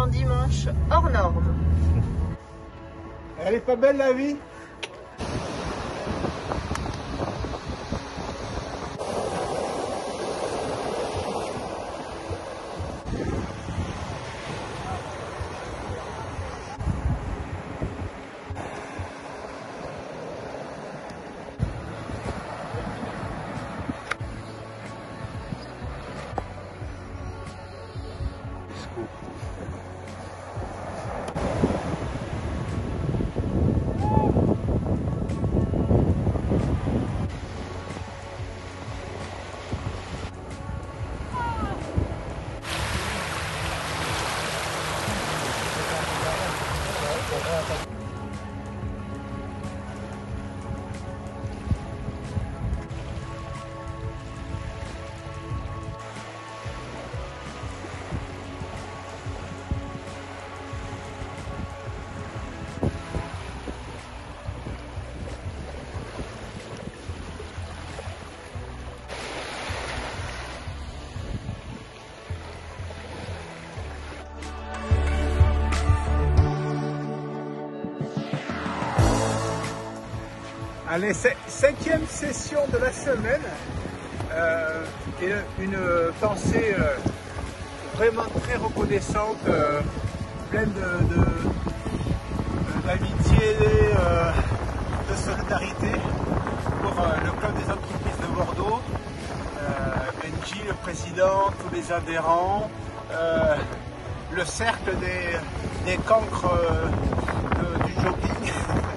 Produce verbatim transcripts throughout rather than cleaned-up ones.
un dimanche hors norme. Elle est pas belle la vie? Allez, cinquième session de la semaine, euh, et une pensée euh, vraiment très reconnaissante, euh, pleine de, de, d'amitié, euh, de solidarité pour euh, le club des entreprises de Bordeaux, euh, Benji, le président, tous les adhérents, euh, le cercle des, des cancres euh, de, du jogging.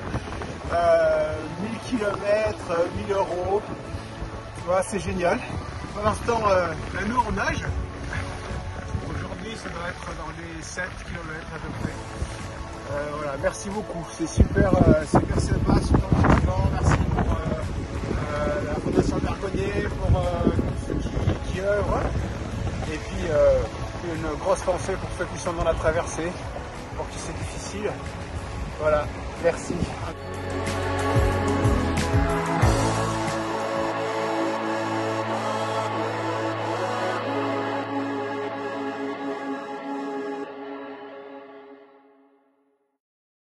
Euh, mille kilomètres, mille euros, voilà, c'est génial. Pour l'instant, euh, là, nous on nage. Aujourd'hui, ça doit être dans les sept kilomètres à peu près. Euh, voilà, merci beaucoup, c'est super, euh, c'est bien sympa, super motivant. Merci pour euh, euh, la Fondation Bergonnier, pour euh, ceux qui, qui œuvrent. Et puis, euh, une grosse pensée pour ceux qui sont dans la traversée, pour qui c'est difficile. Voilà, merci.